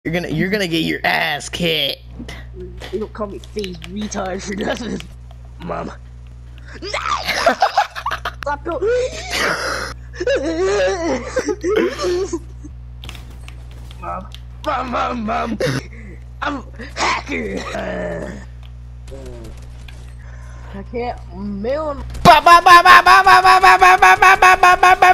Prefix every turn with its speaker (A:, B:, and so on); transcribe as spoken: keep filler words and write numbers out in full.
A: You're gonna you're gonna get your ass kicked.
B: You don't call me phase retard for nothing, Mom. Stop going. Mom, mom, mom, mom. I'm hacker. Uh, I can't mail him.